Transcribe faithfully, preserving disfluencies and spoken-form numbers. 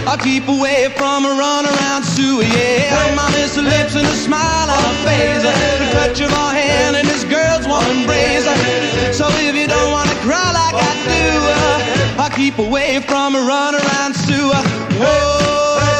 I'll keep away from a run around Sue, yeah. My miss her lips and a smile on her face, the touch of her hand and this girl's warm embrace. So if you don't wanna cry like I do, I'll keep away from a run around Sue. Whoa.